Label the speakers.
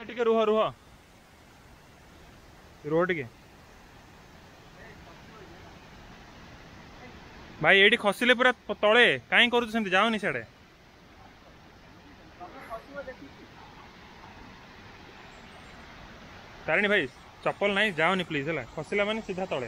Speaker 1: टिके रुह रुह रुह टिके भाई ये खसिले पूरा तले कहीं करूँ सेमती जाओनी सियाड़े तारिणी भाई चप्पल नहीं जाओनी प्लीज है खसला माने सीधा तले